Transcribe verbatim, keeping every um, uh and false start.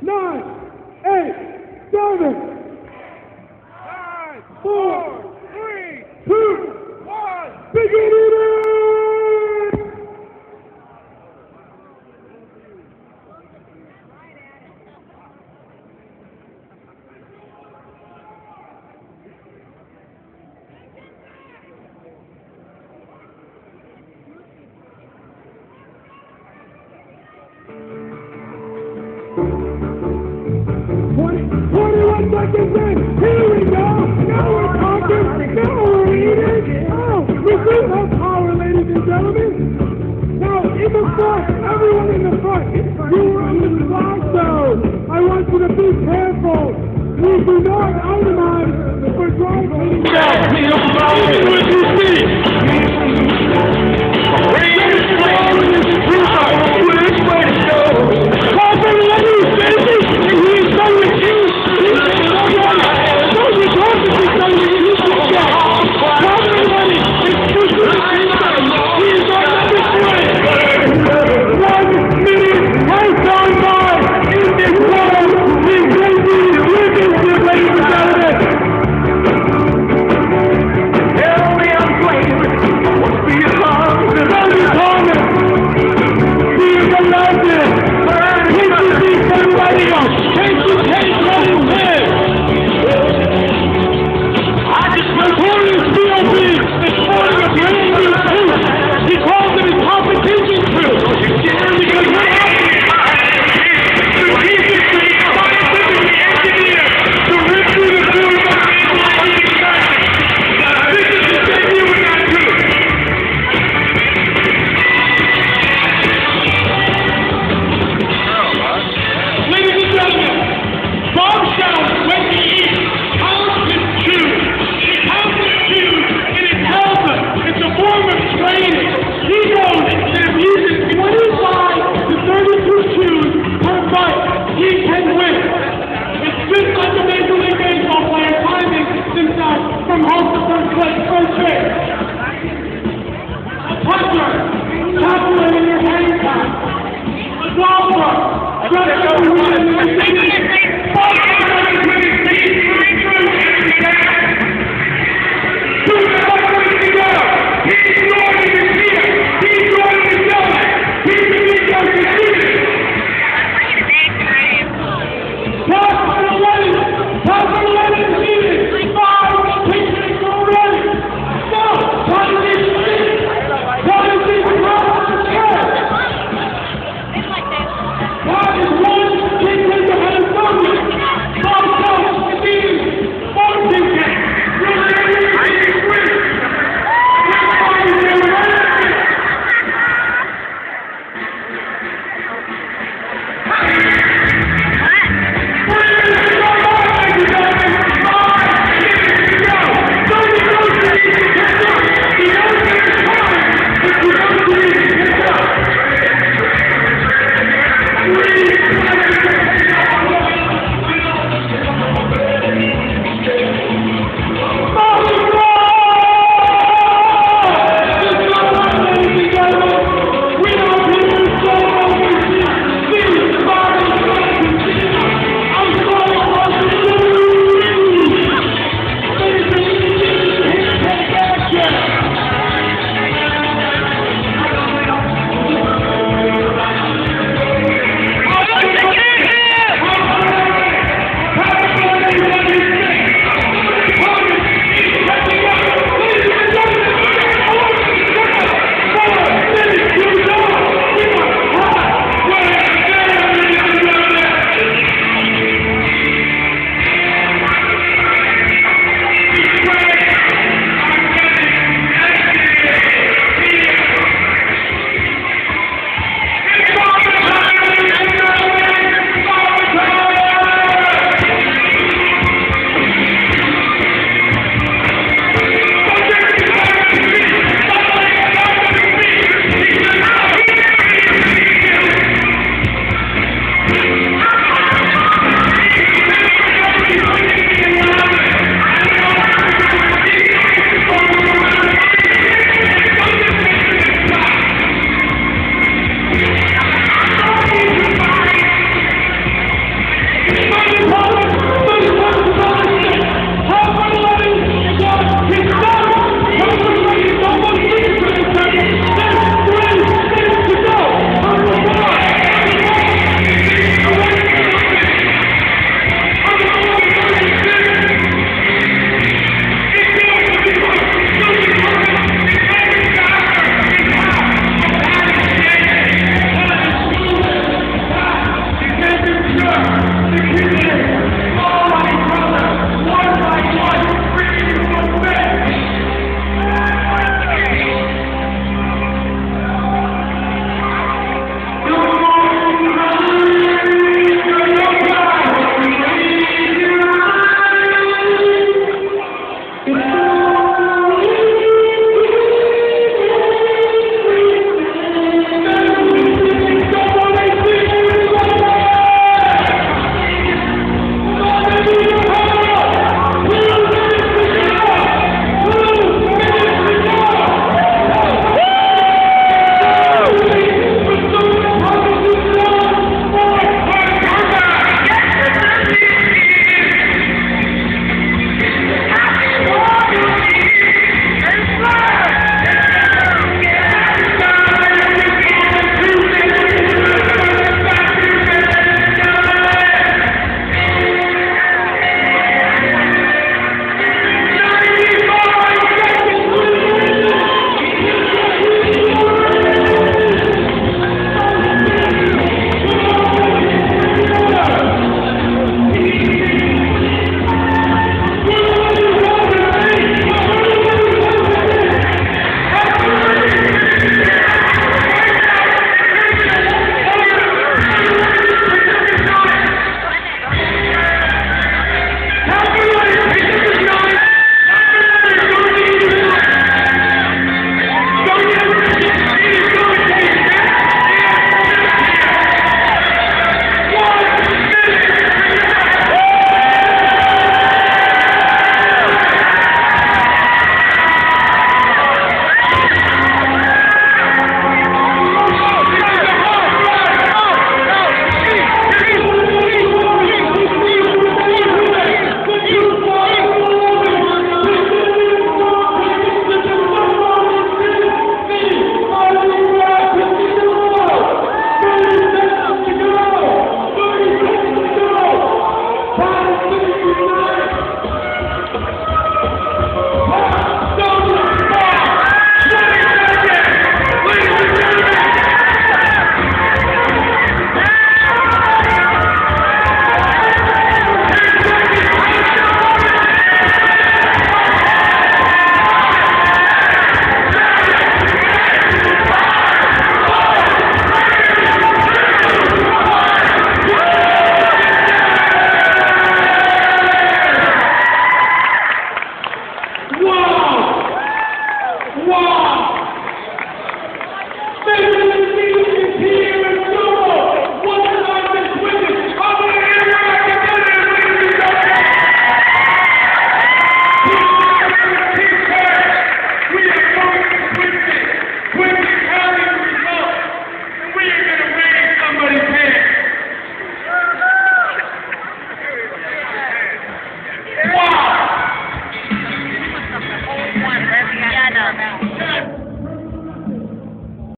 nine, eight, seven, Five, four, three, two, one. begin it! twenty-one seconds in, here we go, now we're talking, now we're eating, oh, we do have power, ladies and gentlemen. Now, in the front, everyone in the front, you are in the flag zone. I want you to be careful. We do not itemize for dry cleaning. What you see? Raise strong in this truth, which way to go? Call for the ladies, baby, and he's done with you. He's done with you. Don't you talk to me, son, you need to get. Call for the ladies, it's too good. He's on this way. One minute has gone by in this world. We can be living here, ladies and gentlemen. Tell me I'm playing. What's the alarm? The London Thomas. He is a legend. Can you see somebody else? Can you take what he said? I just notorious B O B is sporting a brand new suit. He calls it his competition suit. Because we're strategically, scientifically engineered to rip through the food. This is the debut with that suit. Ladies and gentlemen, bombshells when we eat, pounds and chews. It pounds and chews, and it tells us it's a form of training. He knows that if using twenty-five to thirty-two chews per fight, he can win. It's just like a Major League Baseball player timing himself from home to first place, first base. A puncher, calculating your hang time. A golfer, judging your Bob Jones is eating fourteen cakes. He's